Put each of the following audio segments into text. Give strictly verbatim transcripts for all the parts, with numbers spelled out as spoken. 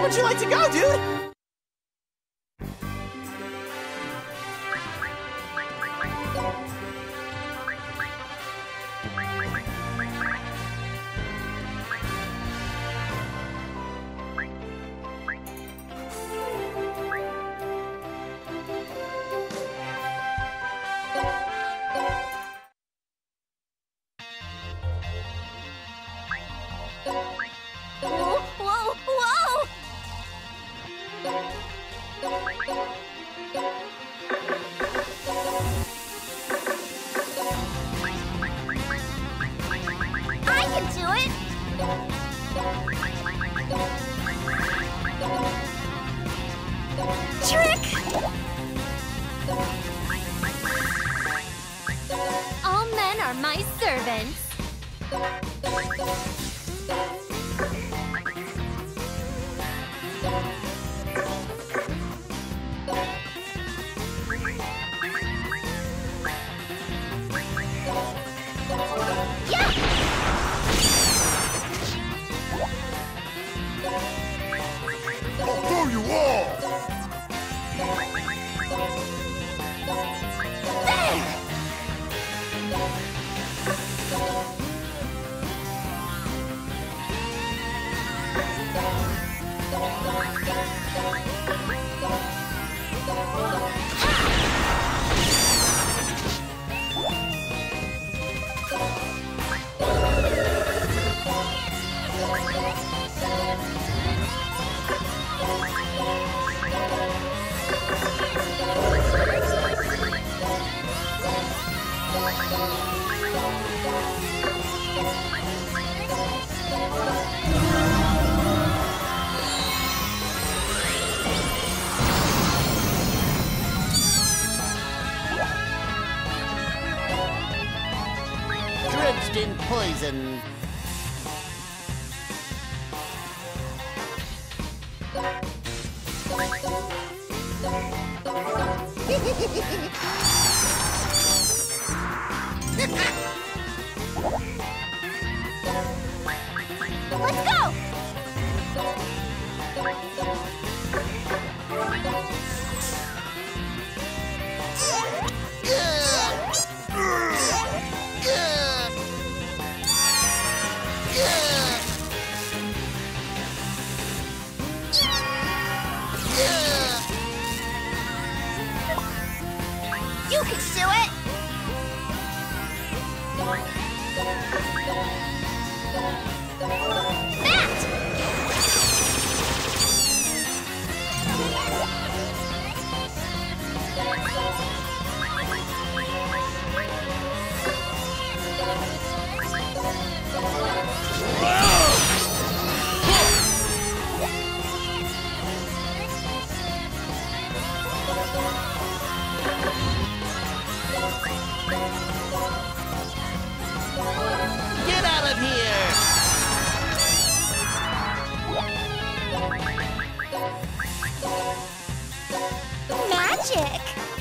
Where would you like to go, dude? Whoa, whoa, whoa! I can do it! Trick! All men are my servants. I'll throw you all! There! Drenched in poison. Let's go! You can do it! Get out of here! Magic!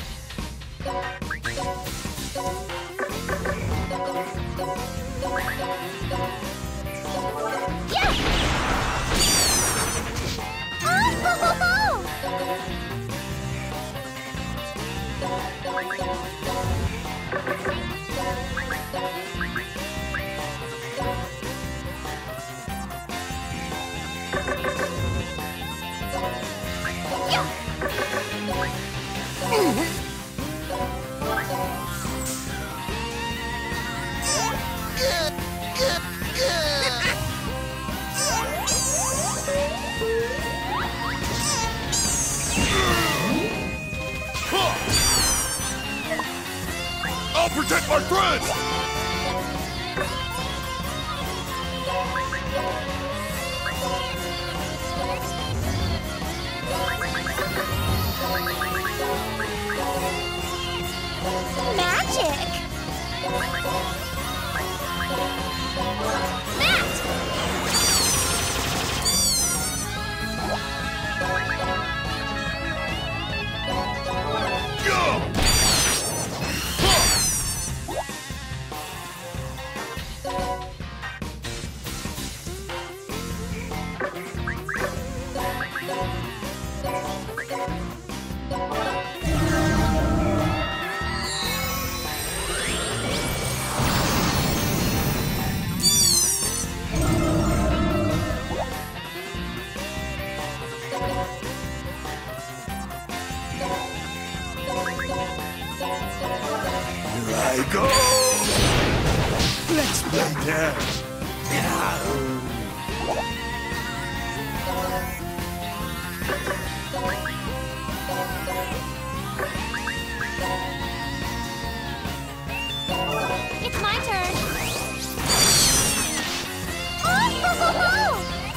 Yeah! Oh! I'll protect my friends! Magic! Matt! Go! It's my turn. Oh!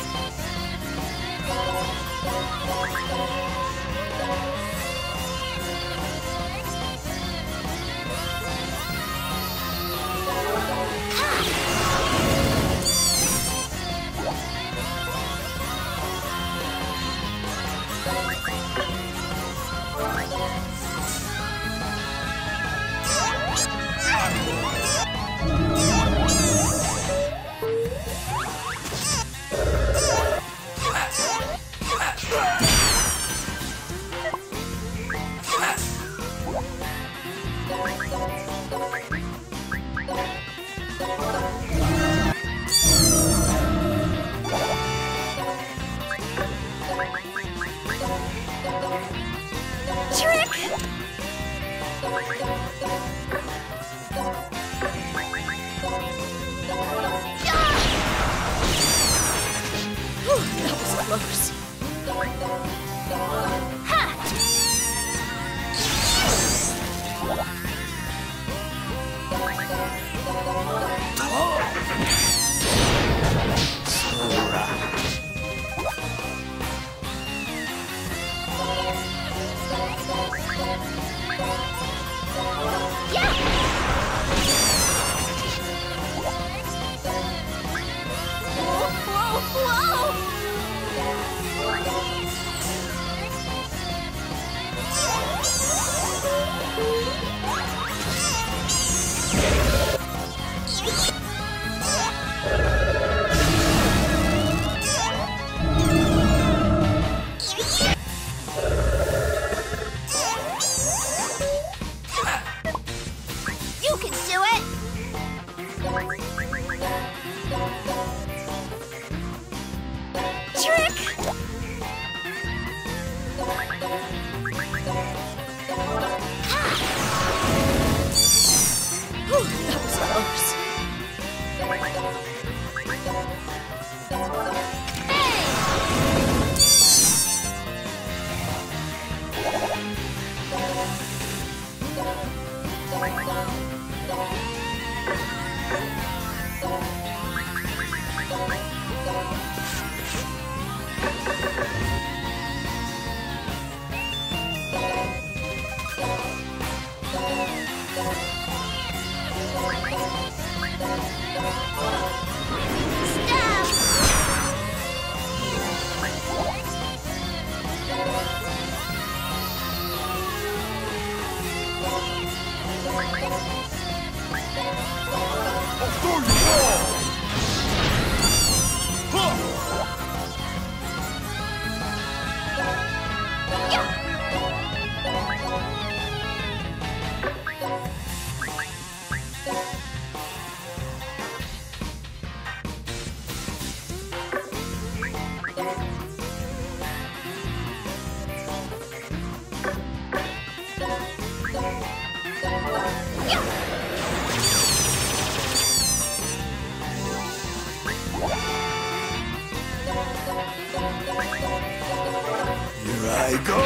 I go!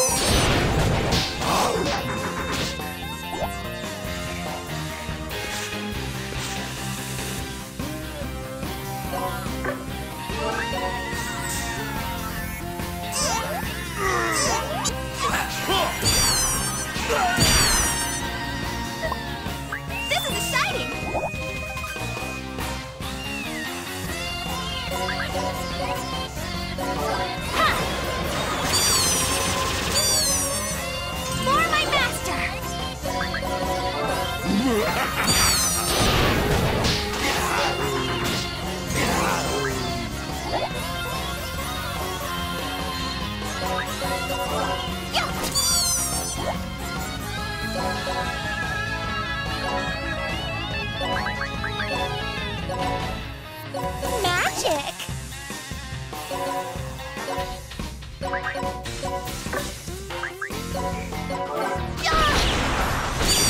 This is exciting! Ha! For my master! Magic!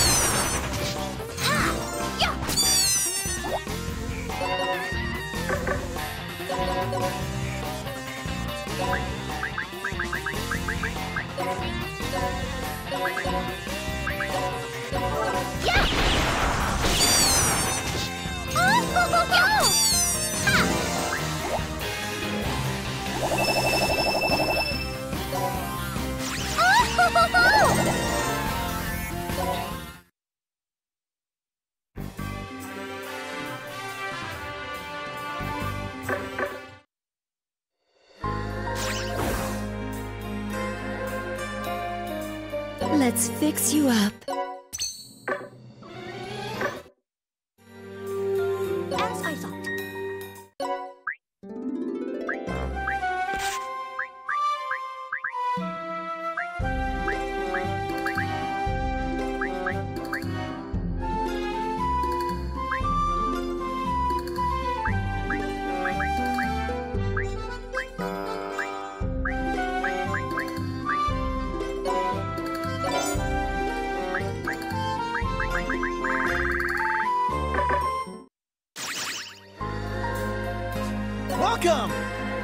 Yeah! Ha! Yeah! Yeah! Oh, ho, ho, ho! Ha! Oh, ho, ho, ho! Let's fix you up. As I thought. Welcome!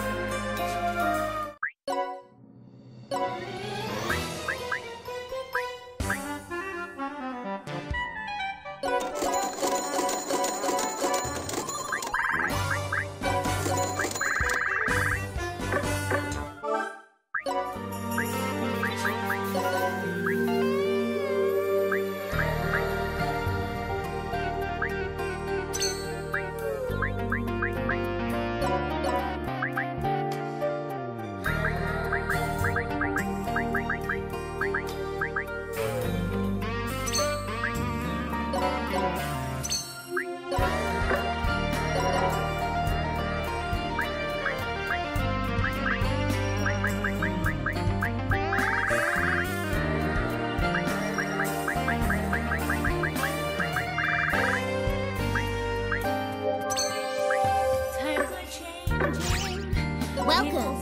Welcome.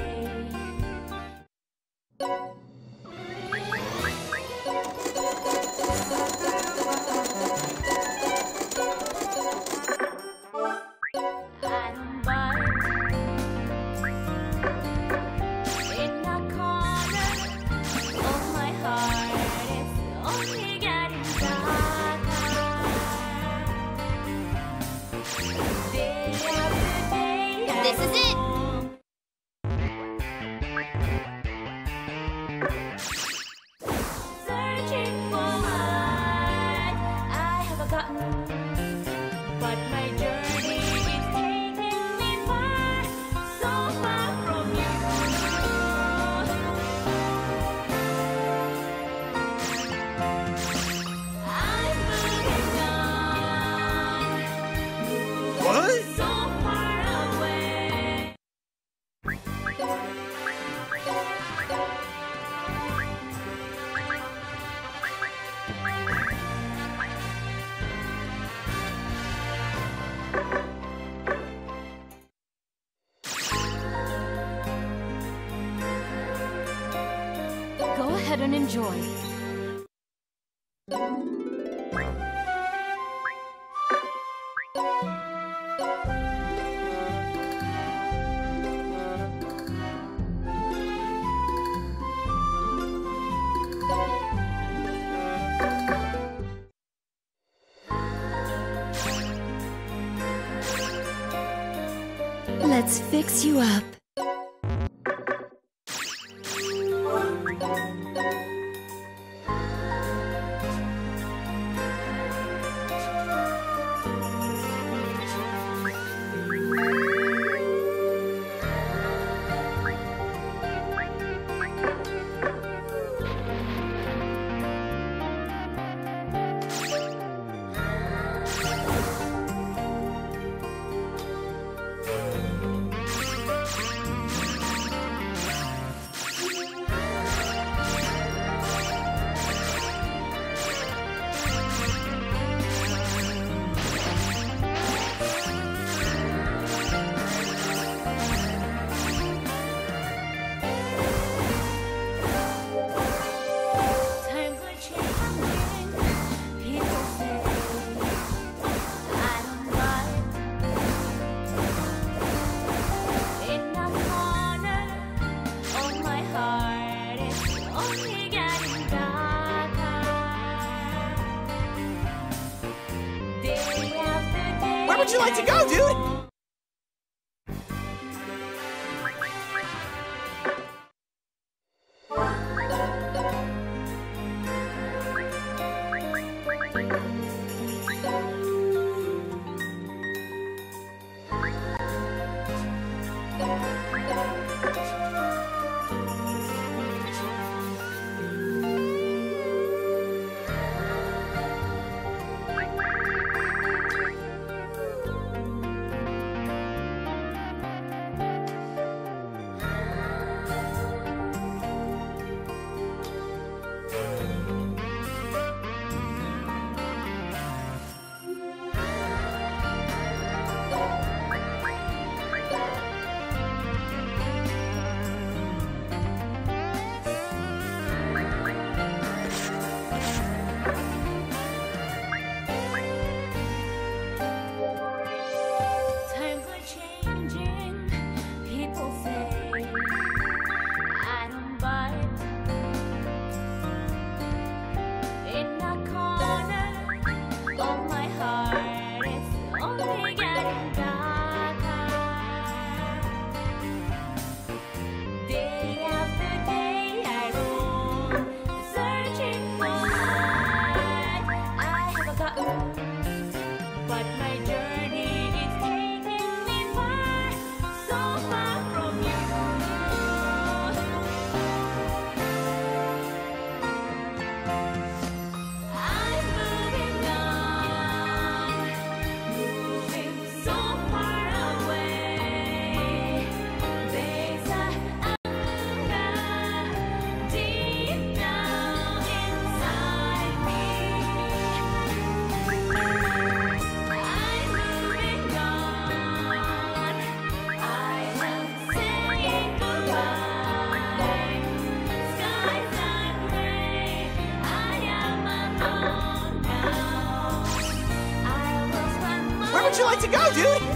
This is it. Searching for what I have forgotten, but my journey is taking me far, so far from you. I'm moving on, What? so far away. Go ahead and enjoy. Let's fix you up. you like to go, dude? Times are changing, people say. I don't buy it. In the corner of my heart, it's only getting darker. Day after day, I roam, searching for what I have forgotten. But my journey is taking me far, so far from you. I'm moving on, moving so far away. There's a hunger deep down inside me. I'm moving on. I am saying goodbye. Skies are gray. I am alone now. I will spend my Where would you like to go, dude?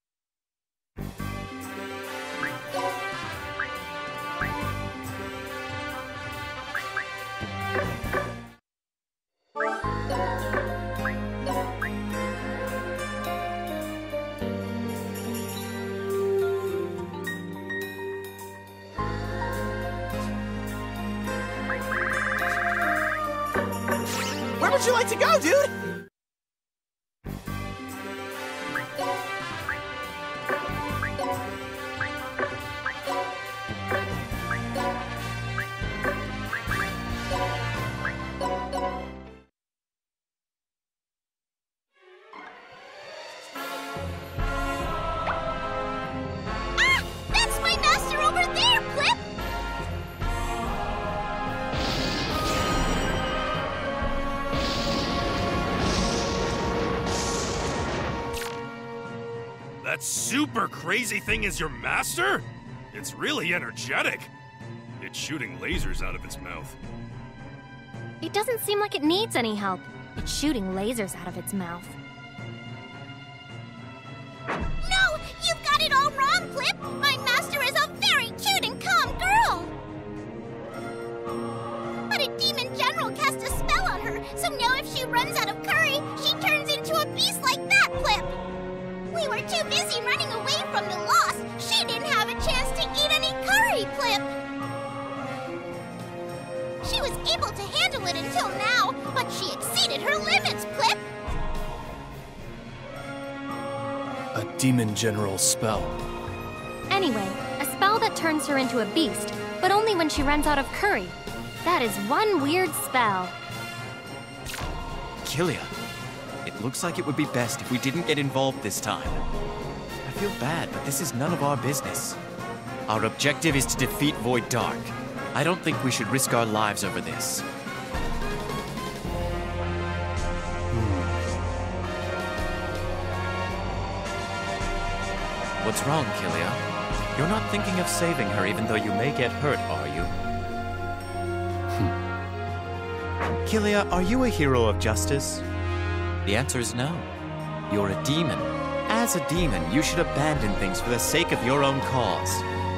Where would you like to go, dude? Ah! That's my master over there, Flip! That super crazy thing is your master? It's really energetic. It's shooting lasers out of its mouth. It doesn't seem like it needs any help. It's shooting lasers out of its mouth. No! You've got it all wrong, Flip! My master is a very cute and calm girl! But a demon general cast a spell on her, so now if she runs out of curry, she turns into a beast like that, Flip! We were too busy running away from the lost. She didn't have a chance to eat any curry, Flip! She was able to handle it until now, but she exceeded her limits, Flip! A demon general spell. Anyway, a spell that turns her into a beast, but only when she runs out of curry. That is one weird spell. Kilia, it looks like it would be best if we didn't get involved this time. I feel bad, but this is none of our business. Our objective is to defeat Void Dark. I don't think we should risk our lives over this. What's wrong, Kilia? You're not thinking of saving her even though you may get hurt, are you? Kilia, are you a hero of justice? The answer is no. You're a demon. As a demon, you should abandon things for the sake of your own cause.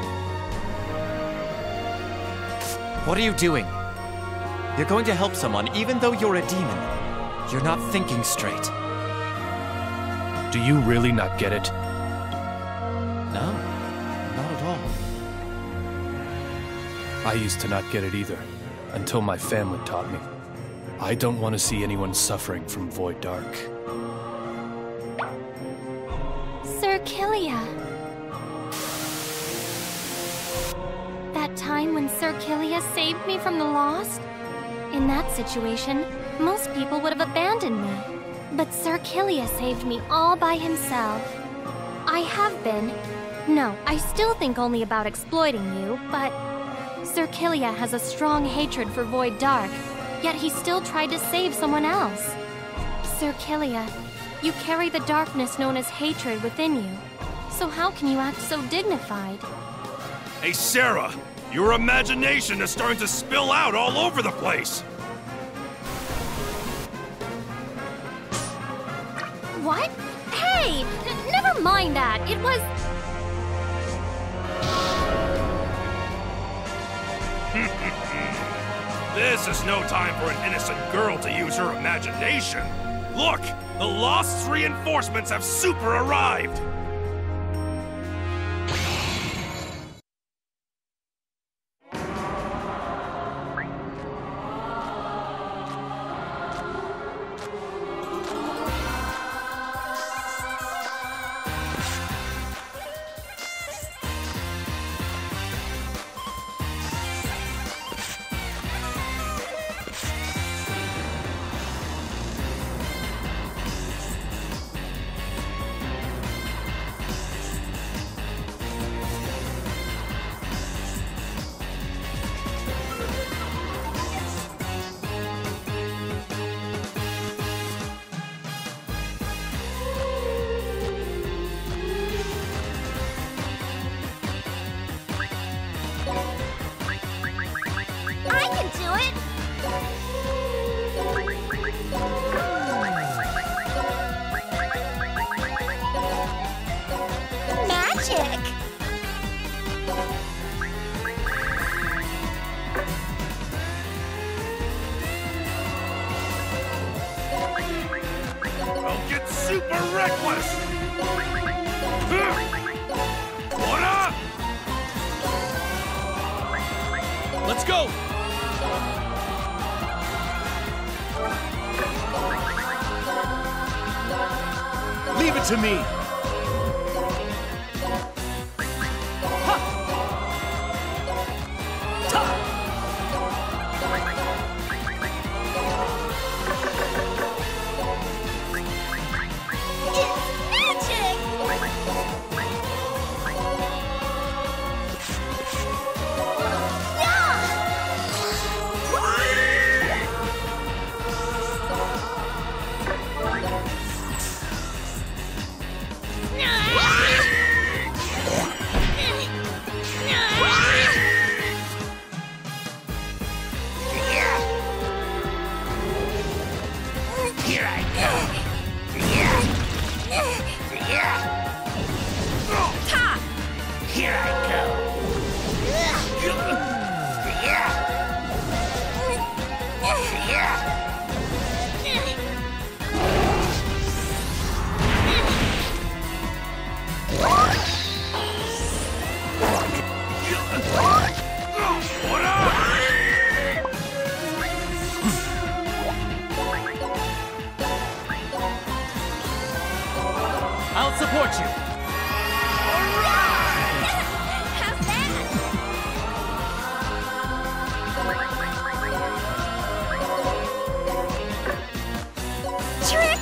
What are you doing? You're going to help someone even though you're a demon. You're not thinking straight. Do you really not get it? No, not at all. I used to not get it either, until my family taught me. I don't want to see anyone suffering from Void Dark. Sir Killia. That time when Sir Killia saved me from the Lost? In that situation, most people would have abandoned me. But Sir Killia saved me all by himself. I have been. No, I still think only about exploiting you, but Sir Killia has a strong hatred for Void Dark, yet he still tried to save someone else. Sir Killia, you carry the darkness known as hatred within you. So how can you act so dignified? Hey, Sarah! Your imagination is starting to spill out all over the place! What? Hey! N- never mind that. It was... This is no time for an innocent girl to use her imagination. Look! The Lost's reinforcements have super arrived! I can do it! Magic! I'll get super reckless! What up? Let's go! Leave it to me! It's magic! Here I go. Here I go. What up? I'll support you. How's that? Trick!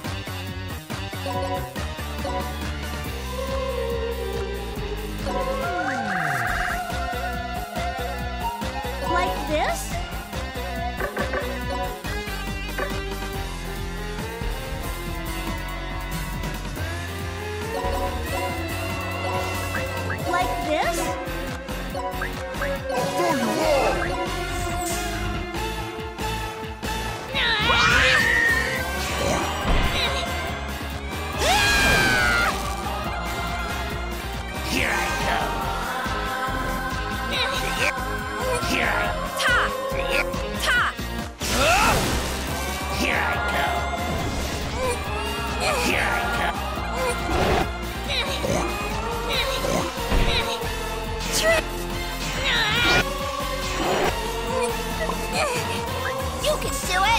Yeah! this? Like this? Here I go. Here I ta ta. Here I go. Here I go. You can do it.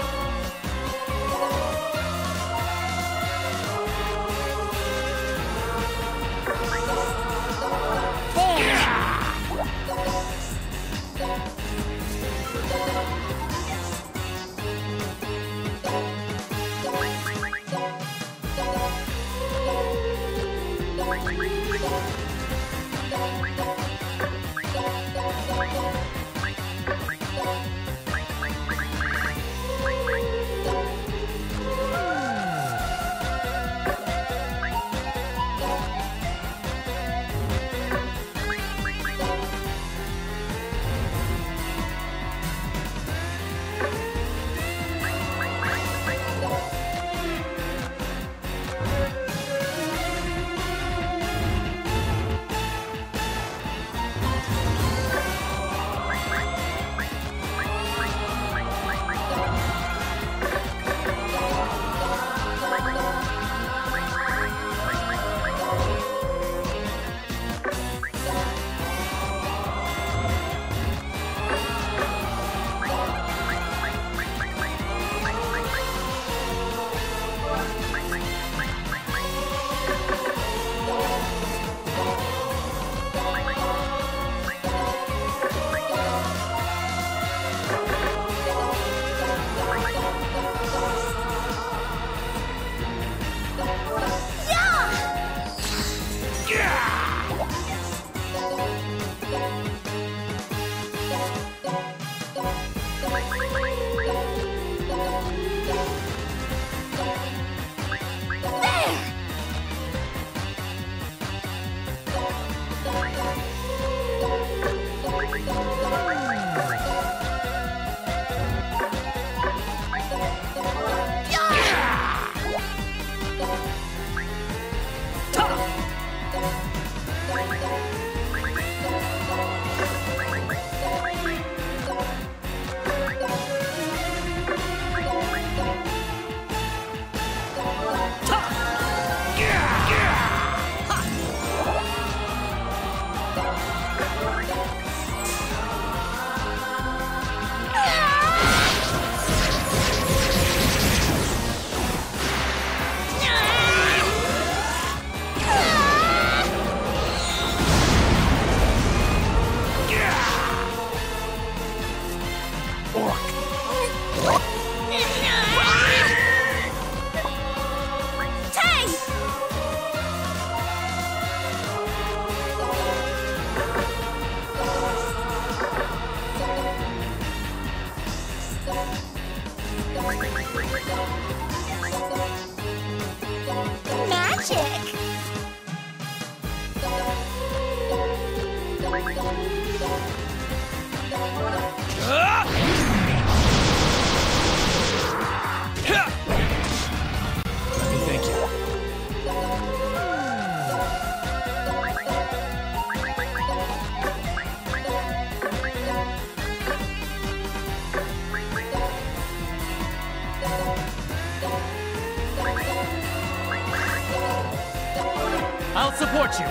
I'll support you.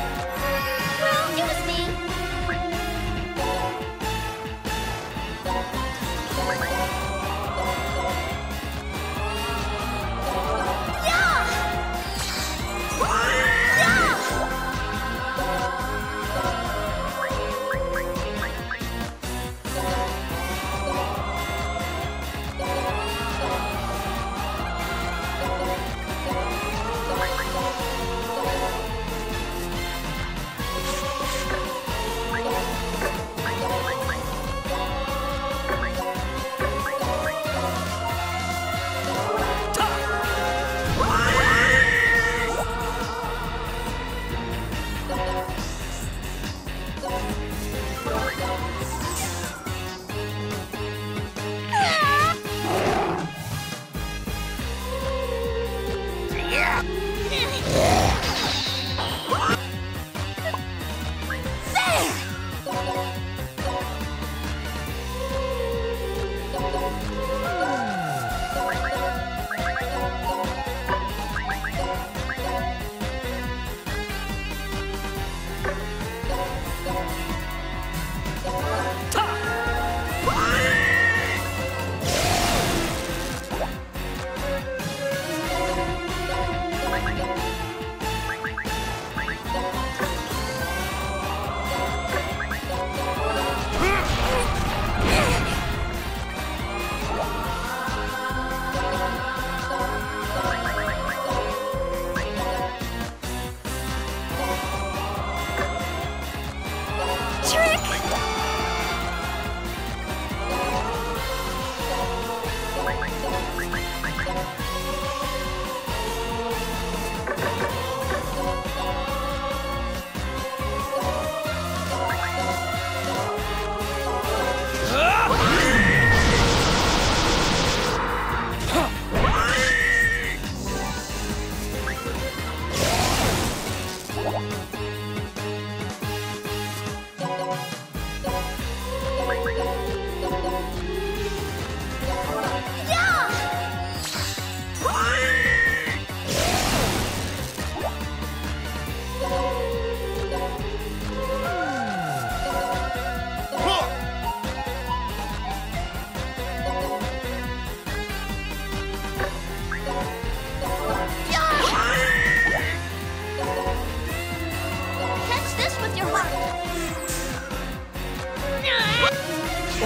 Well, it was me.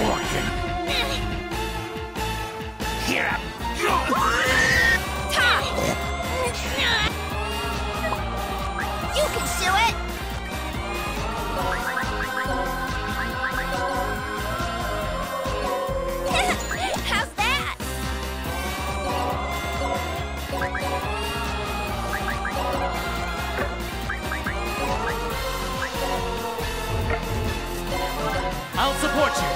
organ. Here. You can do it! How's that? I'll support you.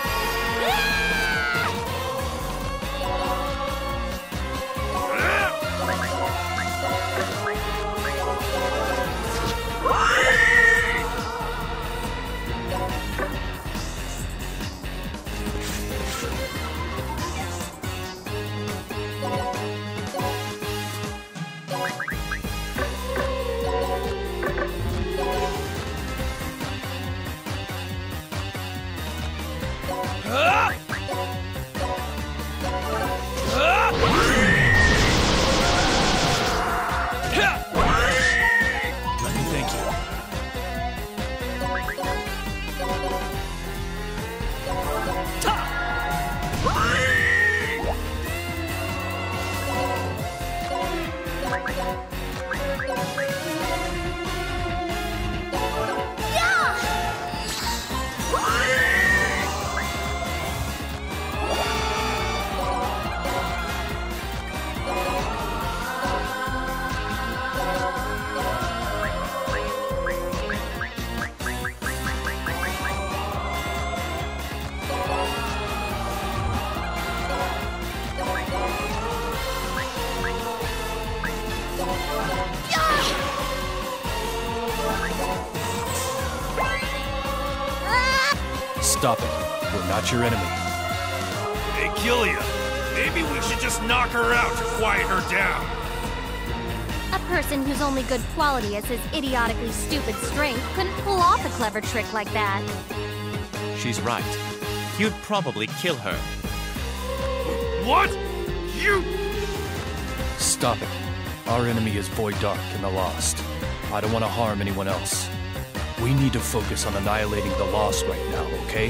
Let me thank you. Stop it. We're not your enemy. Hey, Killia, maybe we should just knock her out to quiet her down. A person whose only good quality is his idiotically stupid strength couldn't pull off a clever trick like that. She's right. You'd probably kill her. What? You... Stop it. Our enemy is Void Dark and the Lost. I don't want to harm anyone else. We need to focus on annihilating the Lost right now, okay?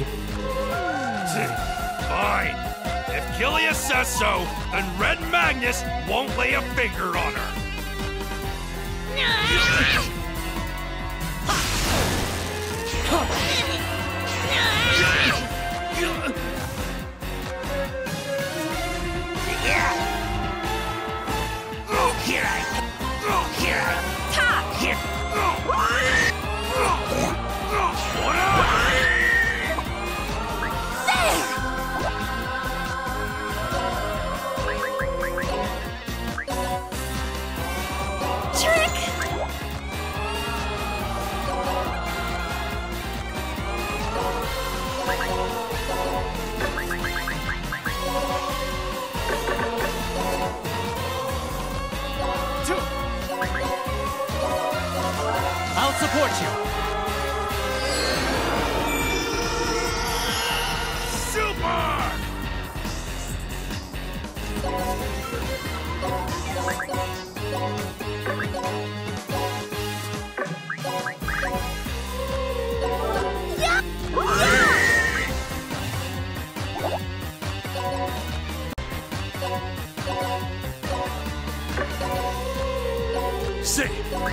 Fine. If Killia says so, then Red Magnus won't lay a finger on her. Here I Here I Ta! Here. I'll support you. Super! Say!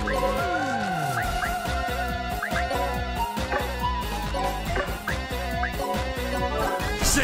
Say!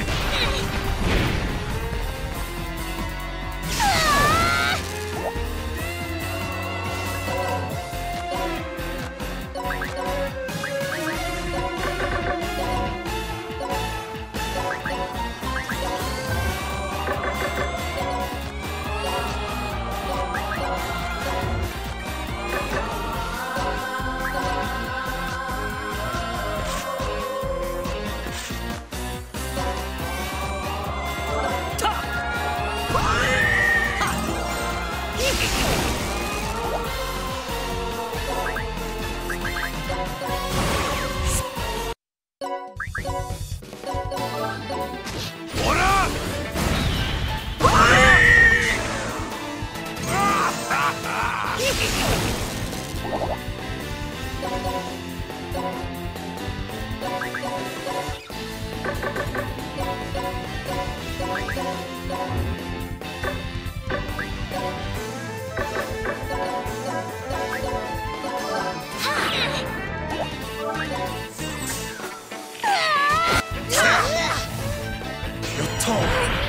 asshole!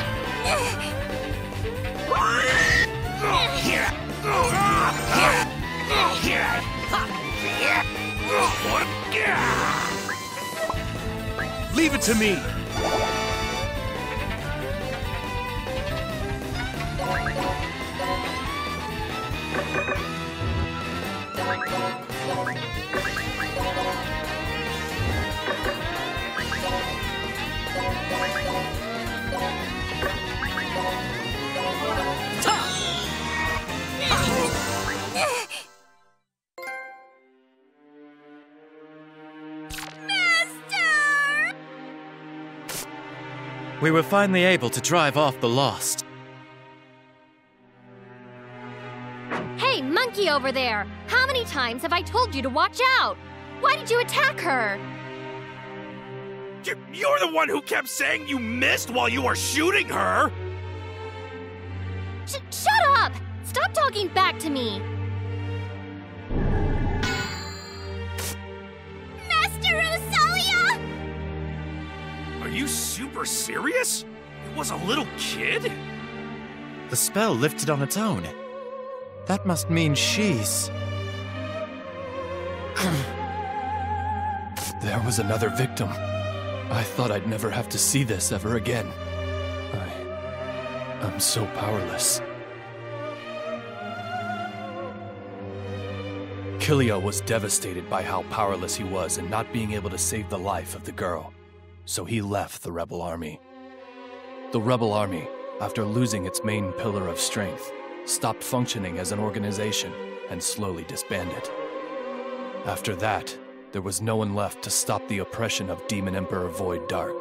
Here I... Here I... Here I... Leave it to me! We were finally able to drive off the Lost. Hey, monkey over there! How many times have I told you to watch out? Why did you attack her? You- You're the one who kept saying you missed while you were shooting her! Sh- shut up! Stop talking back to me! Master Rosalia! Are you super serious? It was a little kid? The spell lifted on its own. That must mean she's... There was another victim. I thought I'd never have to see this ever again. I... I'm so powerless. Killia was devastated by how powerless he was in not being able to save the life of the girl. So he left the Rebel Army. The Rebel Army, after losing its main pillar of strength, stopped functioning as an organization and slowly disbanded. After that, there was no one left to stop the oppression of Demon Emperor Void Dark.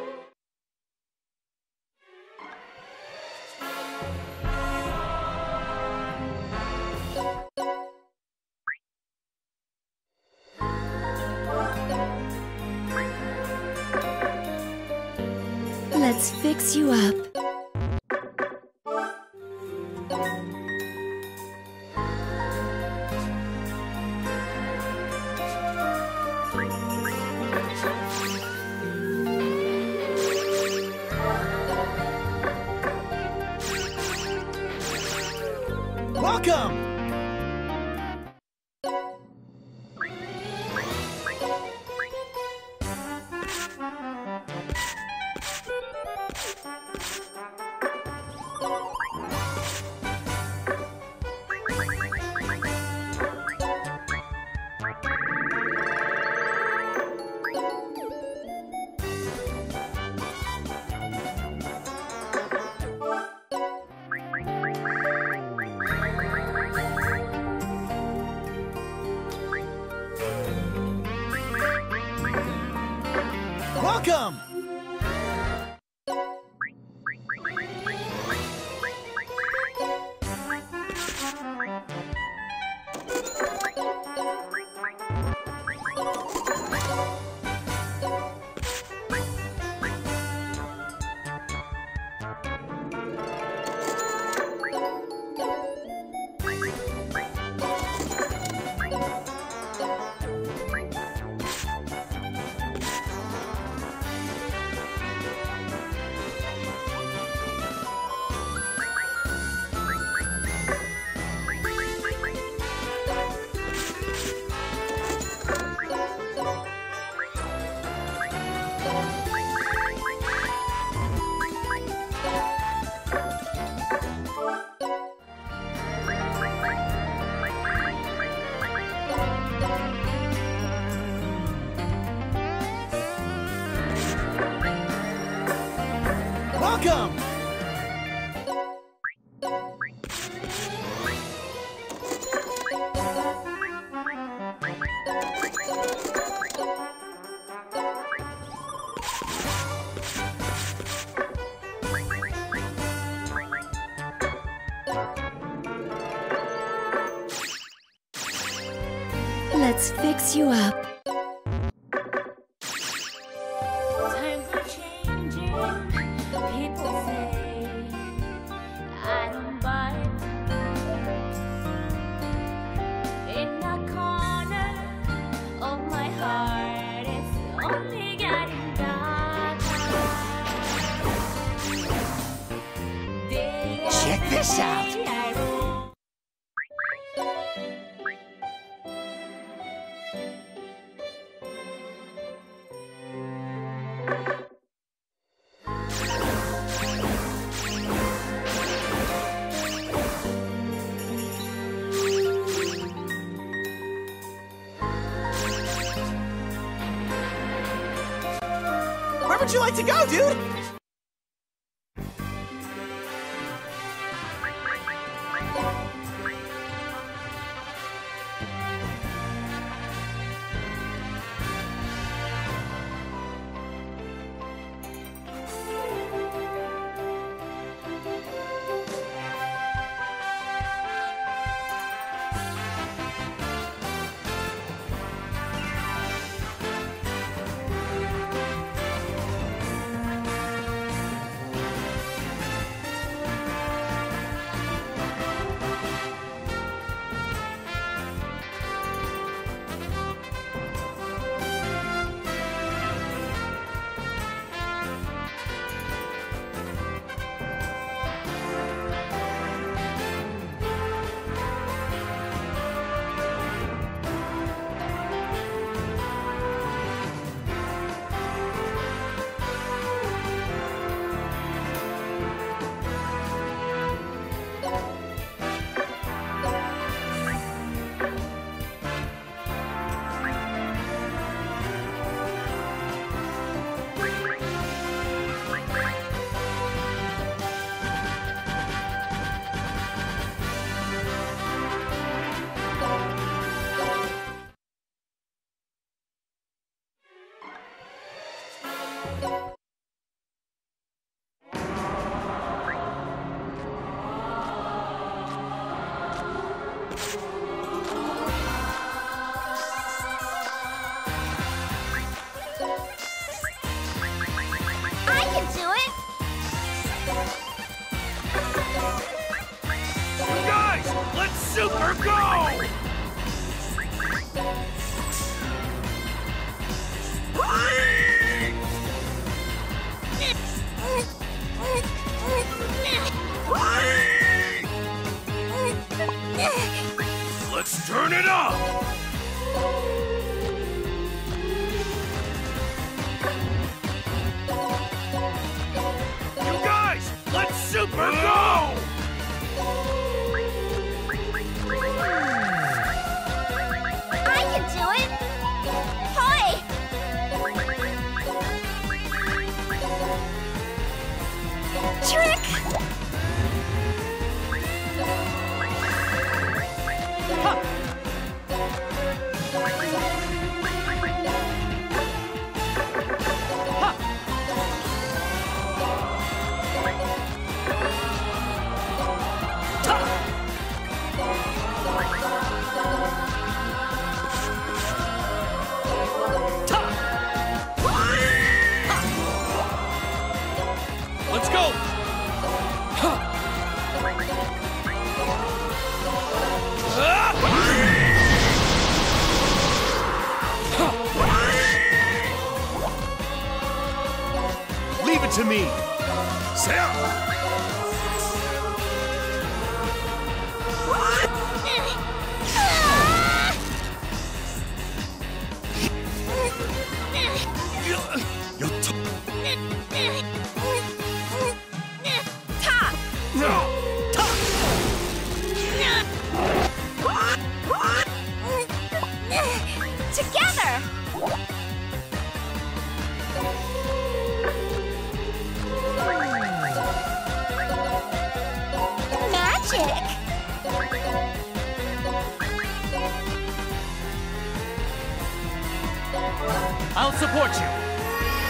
Let's fix you up. Welcome! Welcome! Welcome! Let's fix you up. Times are changing. People say I don't buy it. In a corner of my heart, it's only getting darker. this out! Where would you like to go, dude? Super go! Let's turn it up! You guys, let's super go! I can do it! Hi! Trick! Let's go! Leave it to me! Sam! Together! Magic! I'll support you.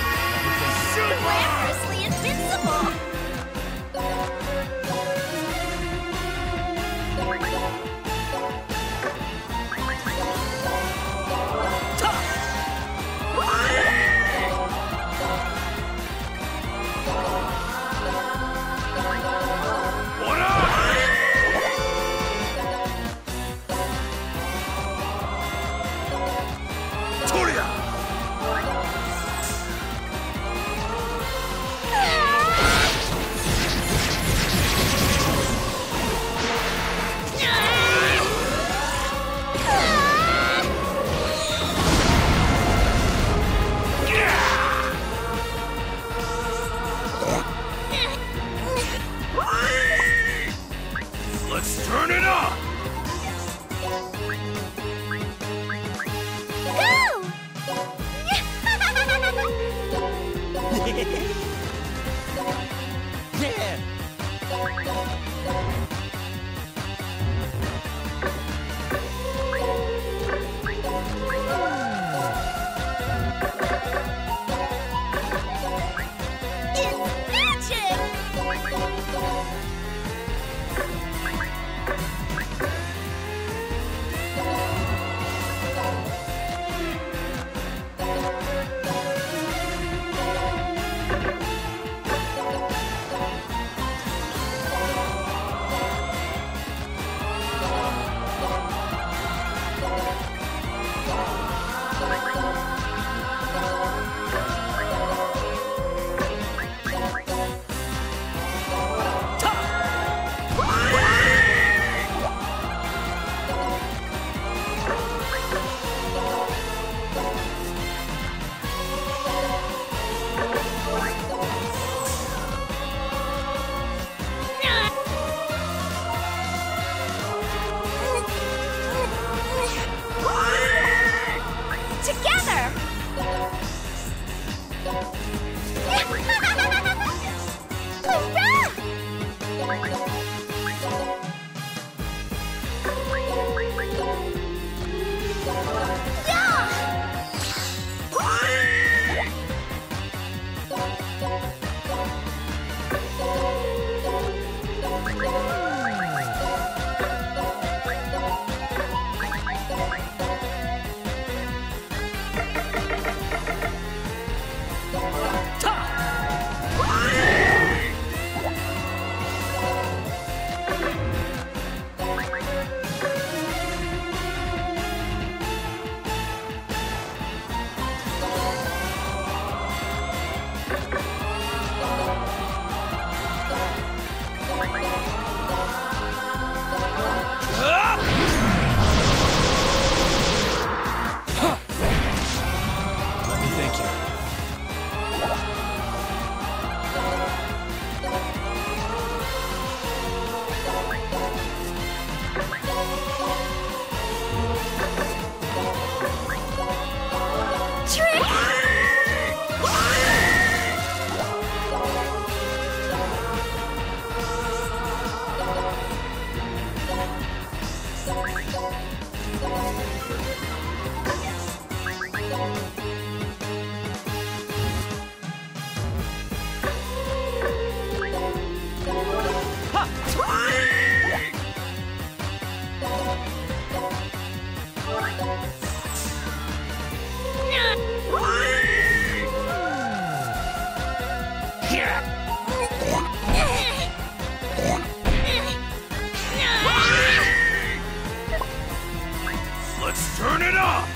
Let's turn it up!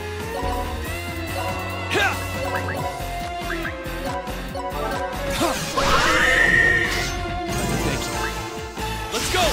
Thank you. Let's go!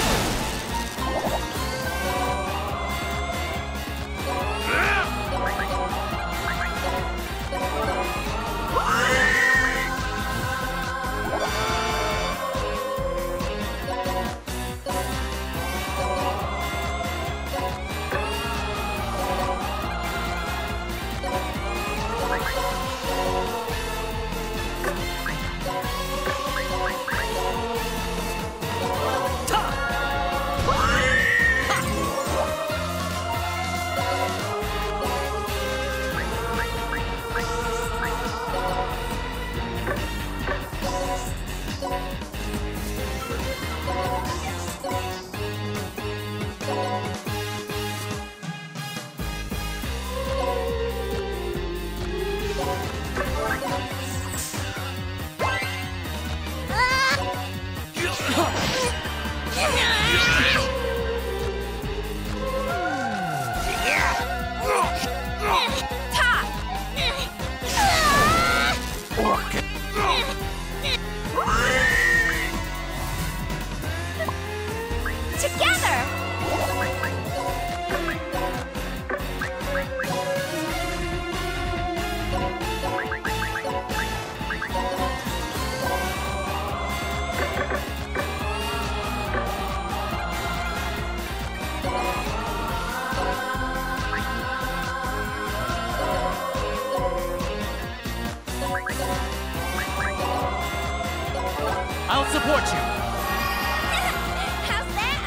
I'll support you. How's that?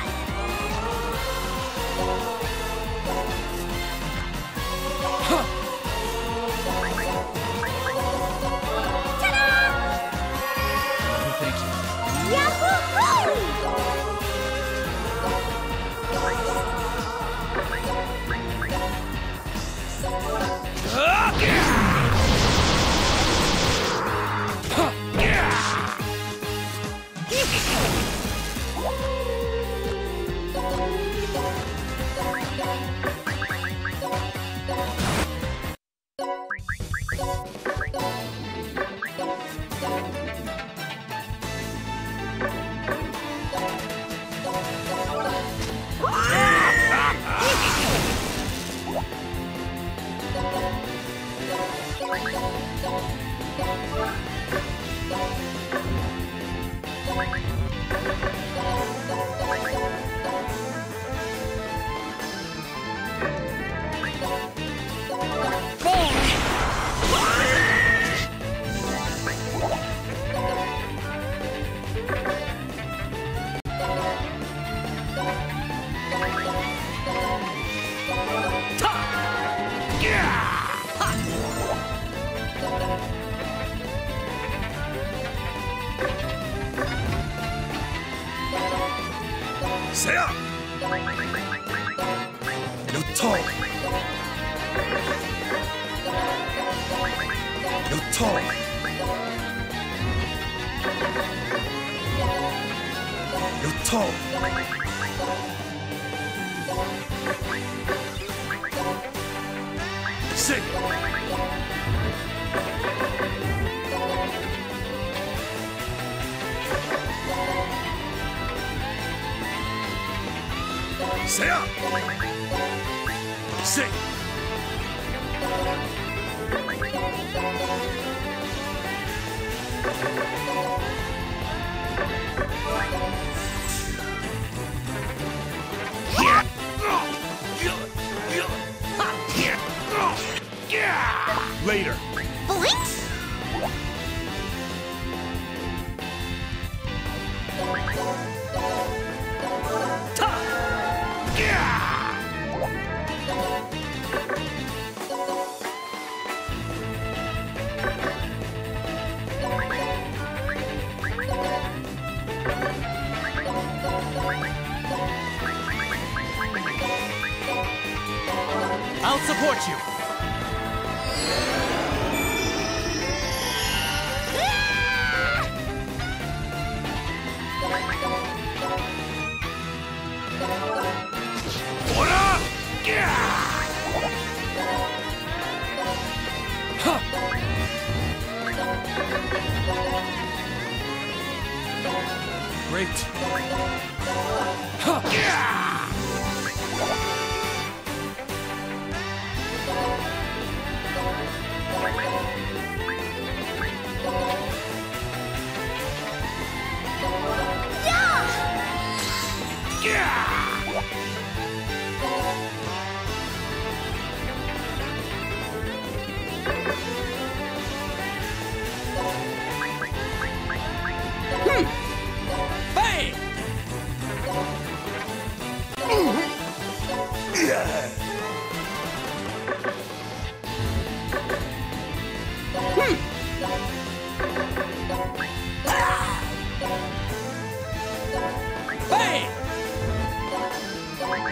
Thank you. Yahoo! Saya! Yoto! Yoto! Yoto! Sit! Saya! Sit! Later. Boink! I'll support you. Ora! Great. Bang! Bang!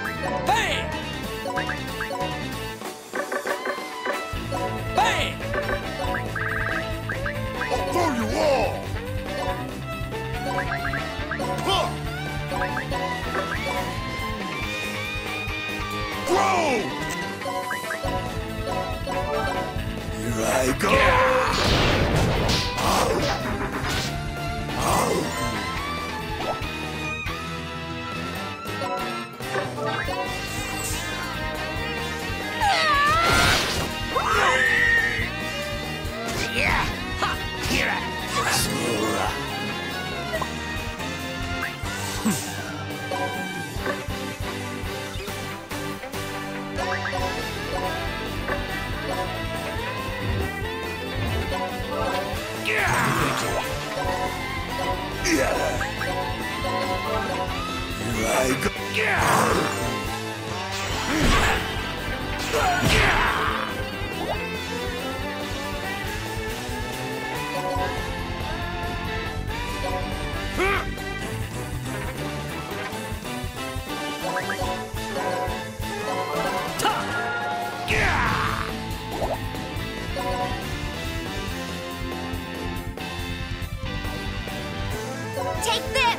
Take this!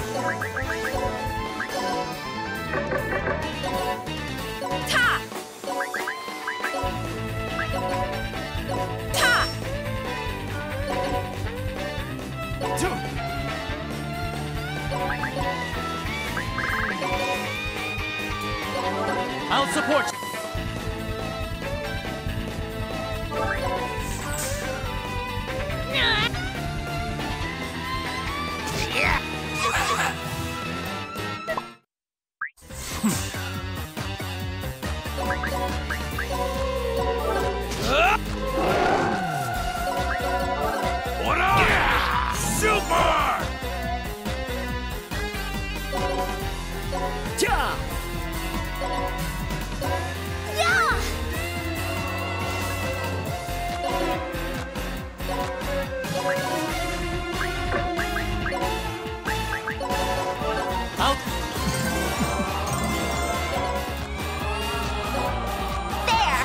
Ta! Ta! I'll support you. What up? Yeah! Super! Ja! Yeah! I'll... There!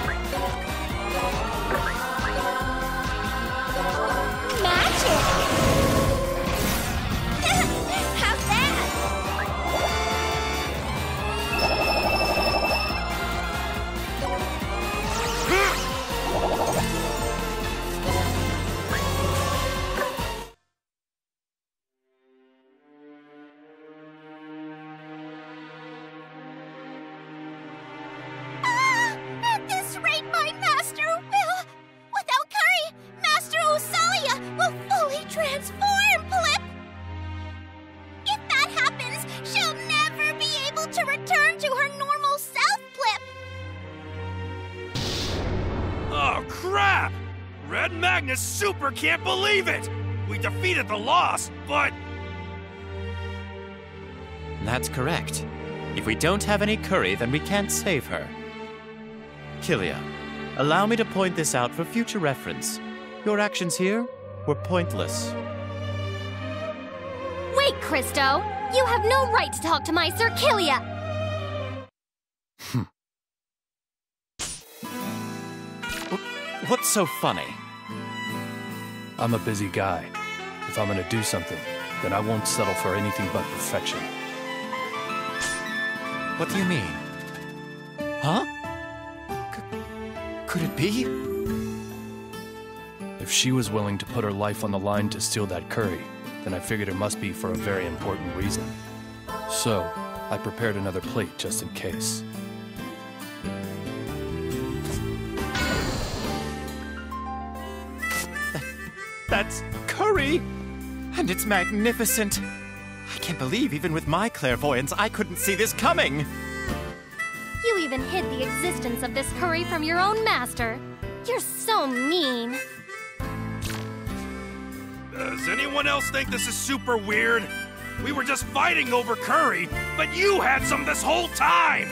Magic! How's that? Ah! At this rate, my master will... Without Curry, Master Osalia will fully transform, Blip! If that happens, she'll never be able to return to her normal self, Blip! Oh, crap! Red Magnus Super can't believe it! We defeated the Lost, but... That's correct. If we don't have any curry, then we can't save her. Killia, allow me to point this out for future reference. Your actions here were pointless. Wait, Christo! You have no right to talk to my Sir Killia! What's so funny? I'm a busy guy. If I'm gonna do something, then I won't settle for anything but perfection. What do you mean? Huh? C- could it be? If she was willing to put her life on the line to steal that curry, then I figured it must be for a very important reason. So, I prepared another plate just in case. That's curry! And it's magnificent! I can't believe even with my clairvoyance I couldn't see this coming! You even hid the existence of this curry from your own master. You're so mean. Does anyone else think this is super weird? We were just fighting over curry, but you had some this whole time!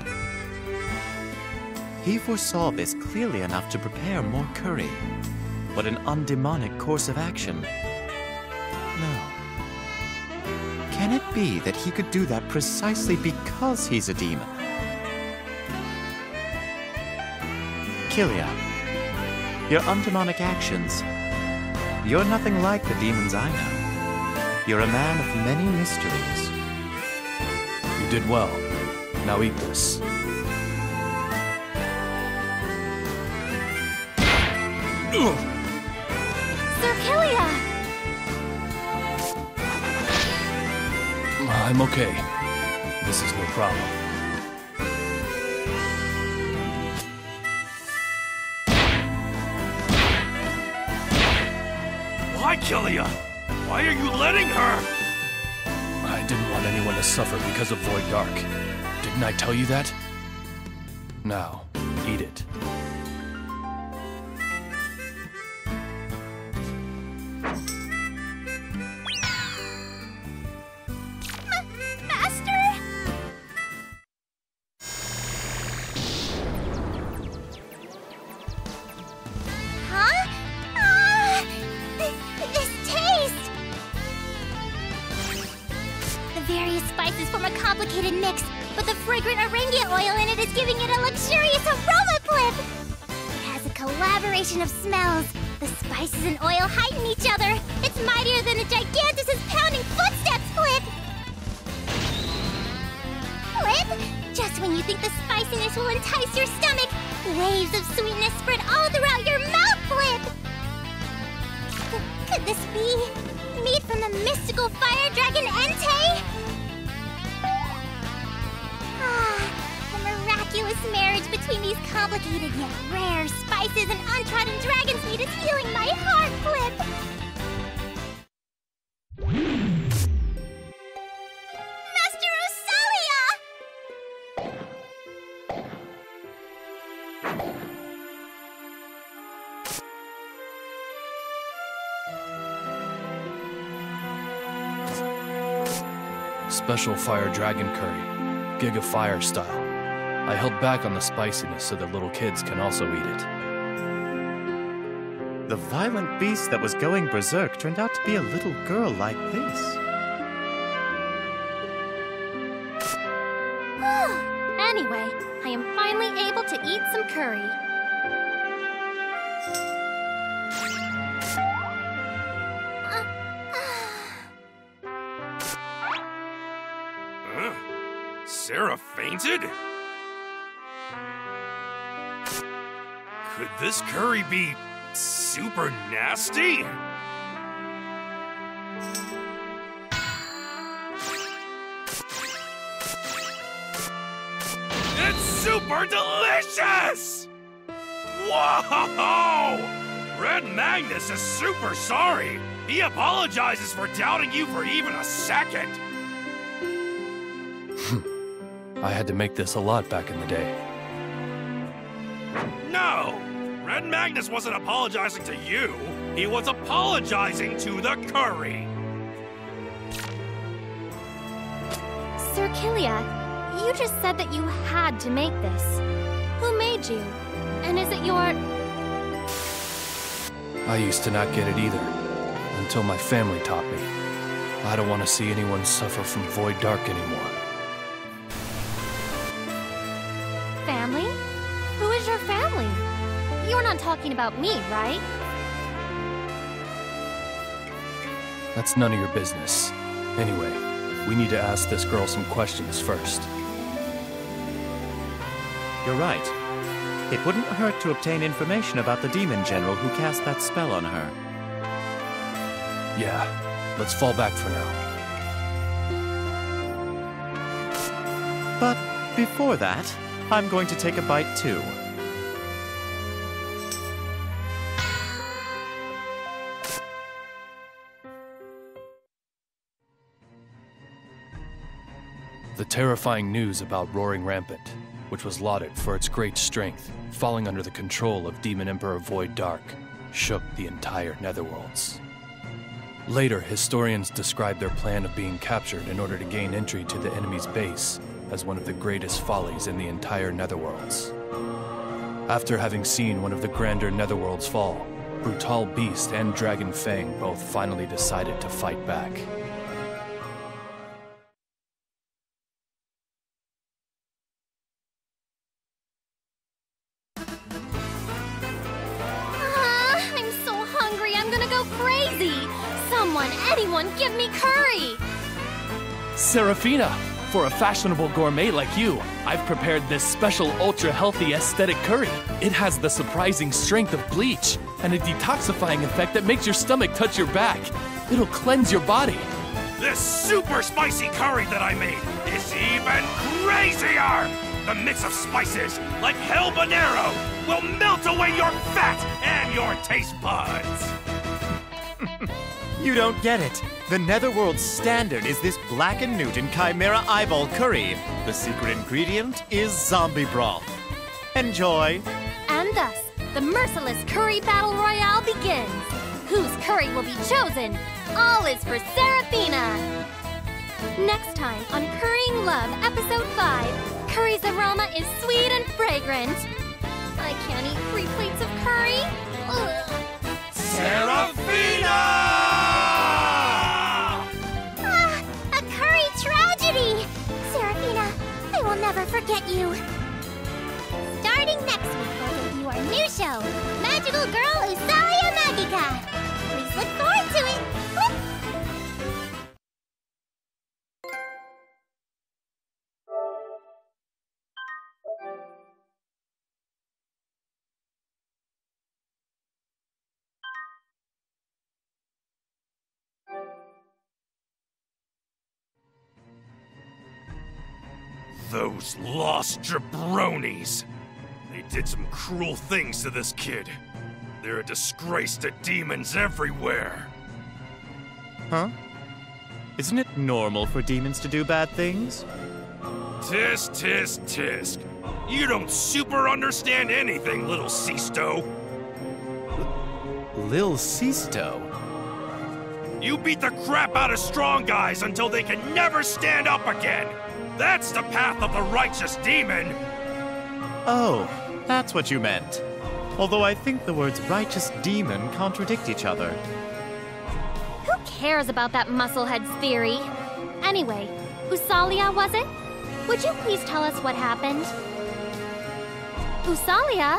He foresaw this clearly enough to prepare more curry. What an undemonic course of action. No. Can it be that he could do that precisely because he's a demon? Killia, your undemonic actions. You're nothing like the demons I know. You're a man of many mysteries. You did well. Now eat this. Ugh. Sir Killia! I'm okay. This is no problem. Why, Killia? Why are you letting her? I didn't want anyone to suffer because of Void Dark. Didn't I tell you that? Now, eat it. Master? Huh? Ah! Th- this taste! The various spices form a complicated mix, but the fragrant Arengia oil in it is giving it a luxurious aroma, Blip! It has a collaboration of smells. The spices and oil heighten each other. It's mightier than a Gigantus's Just when you think the spiciness will entice your stomach, waves of sweetness spread all throughout your mouth, Flip! C could this be made from the mystical fire dragon Entei? Ah, the miraculous marriage between these complicated yet rare spices and untrodden dragon's meat is healing my heart, Flip! Master Rosalia! Special fire dragon curry, Giga Fire style. I held back on the spiciness so that little kids can also eat it. The violent beast that was going berserk turned out to be a little girl like this. Anyway, I am finally able to eat some curry. Huh? Sarah fainted? Could this curry be super nasty? It's super delicious! Whoa! Red Magnus is super sorry. He apologizes for doubting you for even a second. I had to make this a lot back in the day. No! Red Magnus wasn't apologizing to you. He was apologizing to the curry. Sir Killia, you just said that you had to make this. Who made you? And is it your... I used to not get it either, until my family taught me. I don't want to see anyone suffer from Void Dark anymore. family? Who is your family? You're not talking about me, right? That's none of your business. Anyway, we need to ask this girl some questions first. You're right. It wouldn't hurt to obtain information about the demon general who cast that spell on her. Yeah, let's fall back for now. But before that, I'm going to take a bite too. The terrifying news about Roaring Rampant, which was lauded for its great strength, falling under the control of Demon Emperor Void Dark, shook the entire Netherworlds. Later, historians described their plan of being captured in order to gain entry to the enemy's base as one of the greatest follies in the entire Netherworlds. After having seen one of the grander Netherworlds fall, Brutal Beast and Dragon Fang both finally decided to fight back. Anyone give me curry! Seraphina, for a fashionable gourmet like you, I've prepared this special ultra-healthy aesthetic curry. It has the surprising strength of bleach and a detoxifying effect that makes your stomach touch your back. It'll cleanse your body. This super spicy curry that I made is even crazier! The mix of spices, like hell Bonero, will melt away your fat and your taste buds! You don't get it. The Netherworld's standard is this Black and Newton Chimera Eyeball Curry. The secret ingredient is zombie broth. Enjoy. And thus, the merciless curry battle royale begins. Whose curry will be chosen? All is for Seraphina. Next time on Currying Love, Episode five, Curry's aroma is sweet and fragrant. I can't eat three plates of curry. Ugh. Seraphina! Never forget you. Starting next week, we'll debut our new show, Magical Girl Usalia Magica. Please look forward to it. Those lost jabronis. They did some cruel things to this kid. They're a disgrace to demons everywhere. Huh? Isn't it normal for demons to do bad things? Tisk, tisk, tisk. You don't super understand anything, little Sisto. Lil Sisto? You beat the crap out of strong guys until they can never stand up again. That's the path of the righteous demon. Oh, that's what you meant. Although I think the words righteous demon contradict each other. Who cares about that musclehead's theory? Anyway, Usalia, was it? Would you please tell us what happened? Usalia?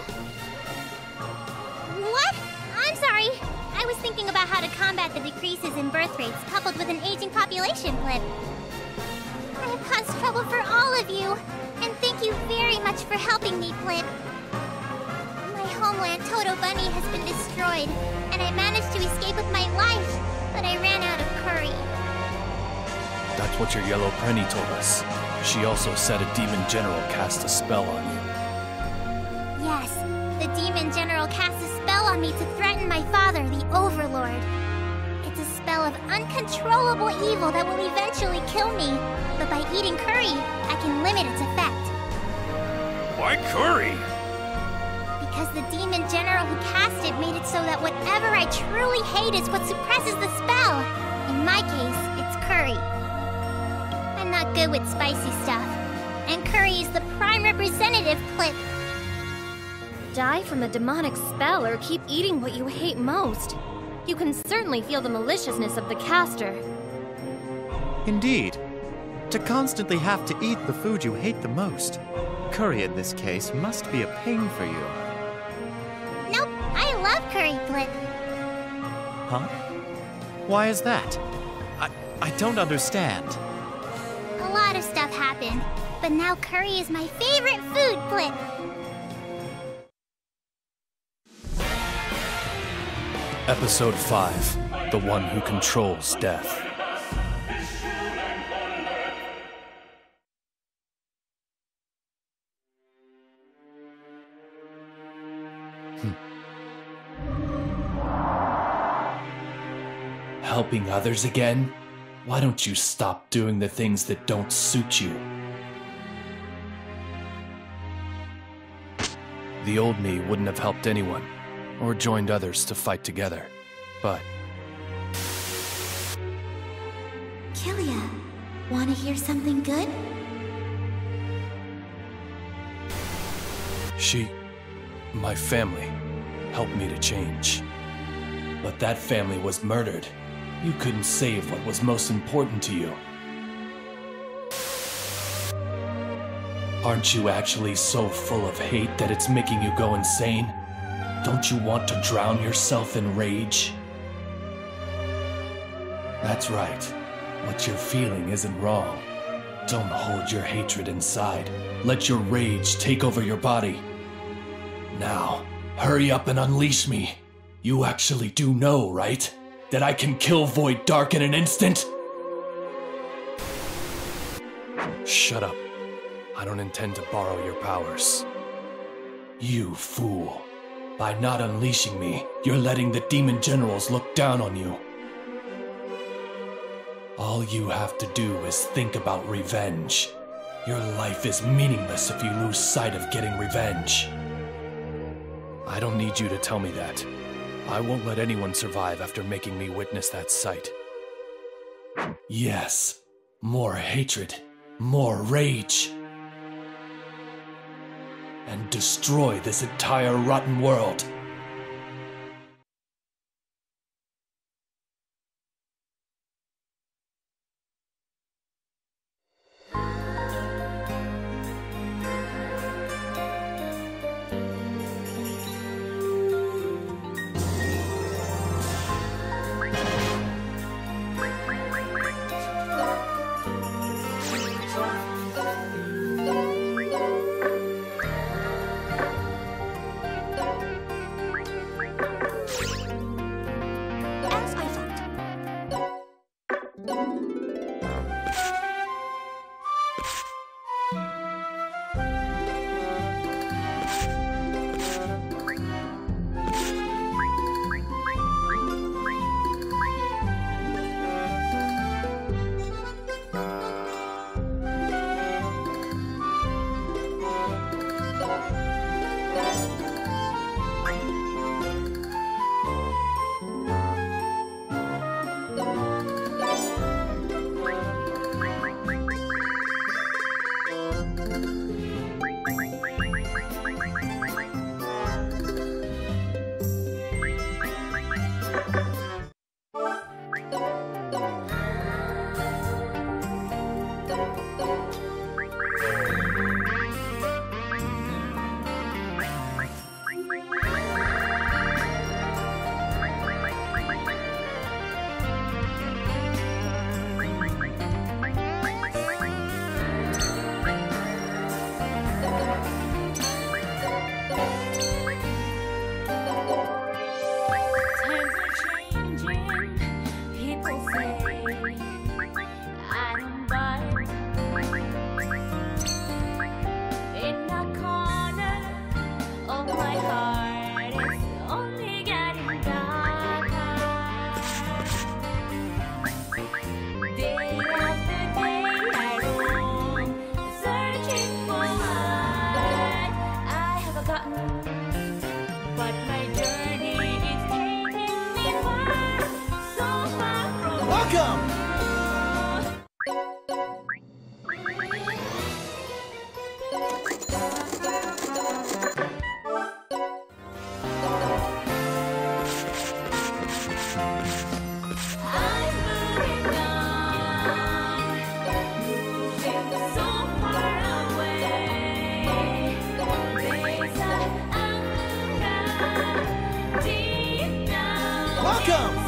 What? I'm sorry. I was thinking about how to combat the decreases in birth rates coupled with an aging population blip. I have caused trouble for all of you, and thank you very much for helping me, Blip. My homeland, Toto Bunny, has been destroyed, and I managed to escape with my life, but I ran out of curry. That's what your yellow Prenny told us. She also said a demon general cast a spell on you. Yes, the demon general cast a spell on me to threaten my father, the Overlord. It's a spell of uncontrollable evil that will eventually kill me, but by eating curry, I can limit its effect. Why curry? Because the demon general who cast it made it so that whatever I truly hate is what suppresses the spell. In my case, it's curry. I'm not good with spicy stuff, and curry is the prime representative, Clip. Die from a demonic spell or keep eating what you hate most. You can certainly feel the maliciousness of the caster. Indeed. To constantly have to eat the food you hate the most. Curry in this case must be a pain for you. Nope, I love curry, Blip. Huh? Why is that? I, I don't understand. A lot of stuff happened, but now curry is my favorite food, Blip. Episode five, The One Who Controls Death. Hmm. Helping others again? Why don't you stop doing the things that don't suit you? The old me wouldn't have helped anyone, or joined others to fight together, but... Killia, wanna hear something good? She, my family, helped me to change. But that family was murdered. You couldn't save what was most important to you. Aren't you actually so full of hate that it's making you go insane? Don't you want to drown yourself in rage? That's right. What you're feeling isn't wrong. Don't hold your hatred inside. Let your rage take over your body. Now, hurry up and unleash me. You actually do know, right? That I can kill Void Dark in an instant? Shut up. I don't intend to borrow your powers. You fool. By not unleashing me, you're letting the demon generals look down on you. All you have to do is think about revenge. Your life is meaningless if you lose sight of getting revenge. I don't need you to tell me that. I won't let anyone survive after making me witness that sight. Yes, more hatred, more rage. And destroy this entire rotten world. Welcome! Welcome!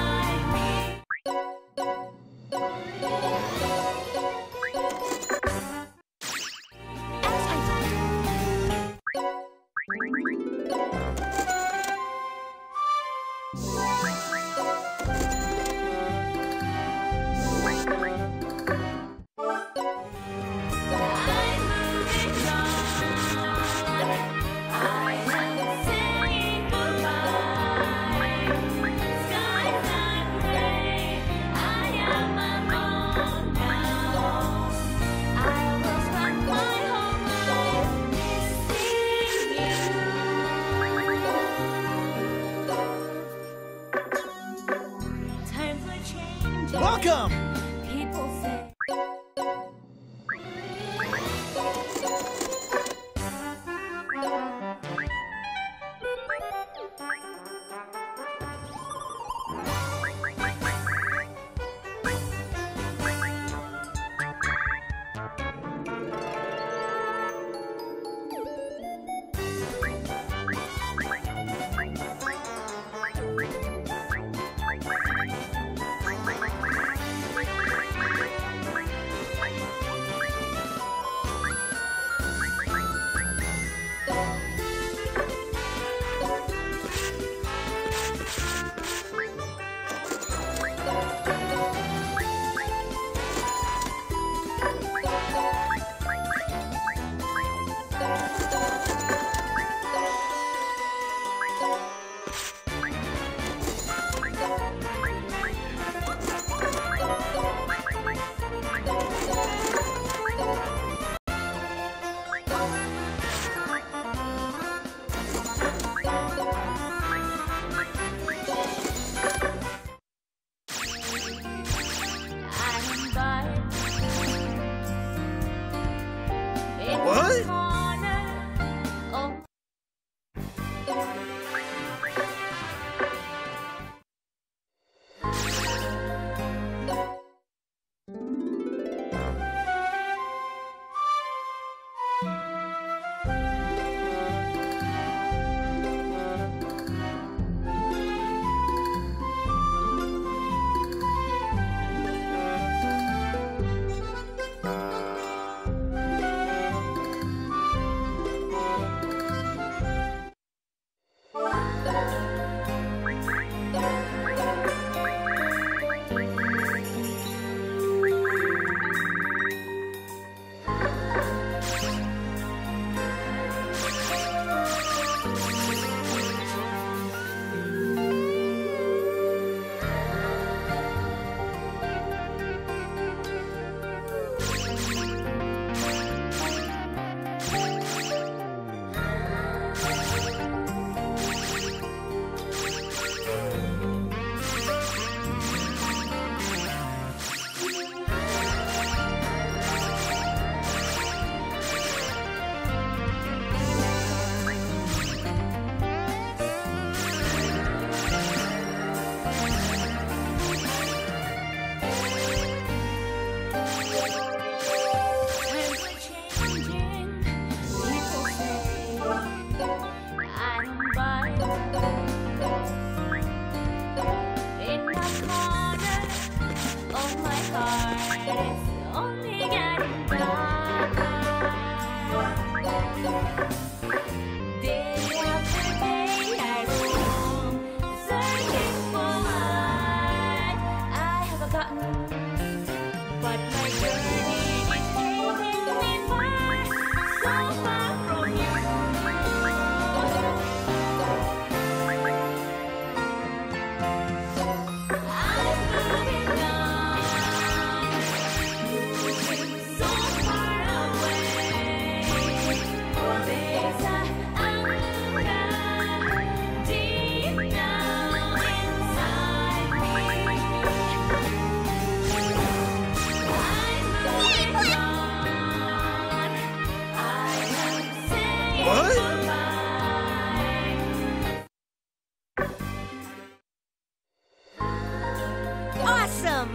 Welcome! People say What? awesome!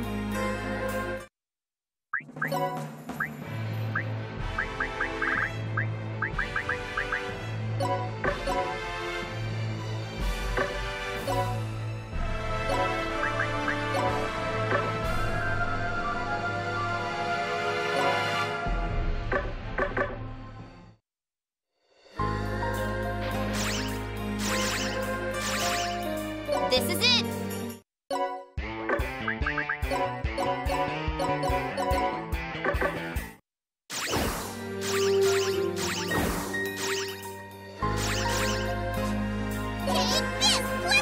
This is it! Take this, Flip!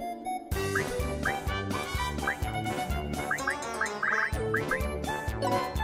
You